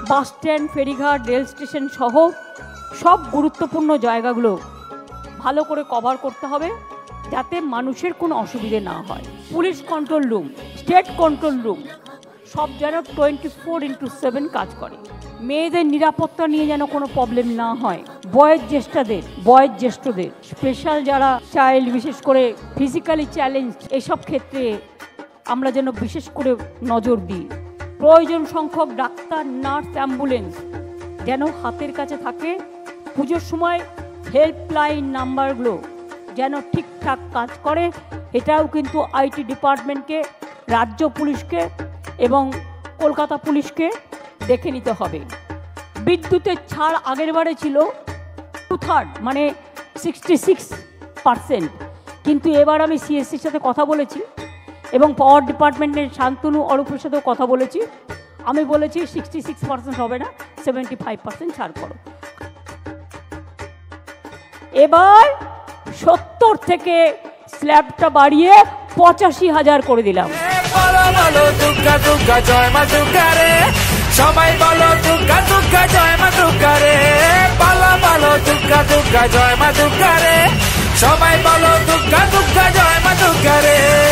বাস stand, ফেরিঘাট, rail station সহ সব গুরুত্বপূর্ণ জায়গাগুলো ভালো করে কভার করতে হবে, যাতে মানুষের কোনো অসুবিধে না হয়। Police control room, state control room সব যেন 24/7 কাজ করে। মেয়েদের নিরাপত্তা নিয়ে যেন কোনো প্রবলেম না হয়। বয়োজ্যেষ্ঠদের স্পেশাল যারা চাইল্ড, বিশেষ করে ফিজিক্যালি চ্যালেঞ্জ, এসব ক্ষেত্রে আমরা যেন বিশেষ করে নজর দিই। প্রয়োজন সংখ্যক ডাক্তার, নার্স, অ্যাম্বুলেন্স যেন হাতের কাছে থাকে। পুজোর সময় হেল্পলাইন নাম্বারগুলো যেন ঠিকঠাক কাজ করে, এটাও কিন্তু আইটি ডিপার্টমেন্টকে, রাজ্য পুলিশকে এবং কলকাতা পুলিশকে দেখে নিতে হবে। বিদ্যুতের ছাড় আগের বারে ছিল 2/3 মানে 66%, কিন্তু এবার আমি সিএসসির সাথে কথা বলেছি এবং পাওয়ার ডিপার্টমেন্টের শান্তনু অরূপের সাথেও কথা বলেছি। আমি বলেছি 66% হবে না, 75% ছাড় করো। এবার 70 থেকে স্ল্যাবটা বাড়িয়ে 85,000 করে দিলাম। সবাই বলো দুর্গা দুর্গা জয় মা দুর্গা রে, বলো বলো দুর্গা দুর্গা জয় মা দুর্গা রে, সবাই বলো দুর্গা দুর্গা জয় মা দুর্গা রে।